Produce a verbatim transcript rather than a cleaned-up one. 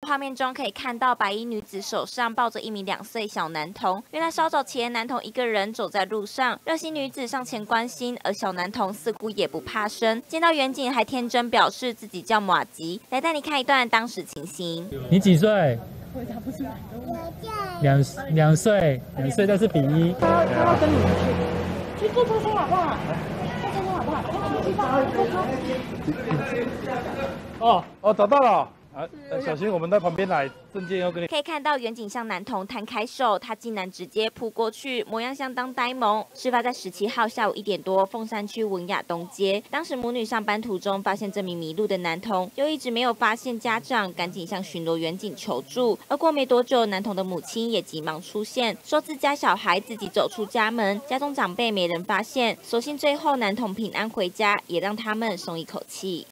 画面中可以看到白衣女子手上抱着一名两岁小男童。原来稍早前，男童一个人走在路上，热心女子上前关心，而小男童似乎也不怕生。见到远景还天真表示自己叫马吉，来带你看一段当时情形。 你几岁？我答不出来。两两岁，两岁，但是比一。他他要跟你们去，去坐车车好不好？坐车车好不好？去坐坐车。哦哦，找到了。 啊，小心，我们到旁边来，证件要跟你。 可以看到远景向男童摊开手，他竟然直接扑过去，模样相当呆萌。事发在十七号下午一点多，凤山区文雅东街。当时母女上班途中发现这名迷路的男童，又一直没有发现家长，赶紧向巡逻远景求助。而过没多久，男童的母亲也急忙出现，说自家小孩自己走出家门，家中长辈没人发现，所幸最后男童平安回家，也让他们松一口气。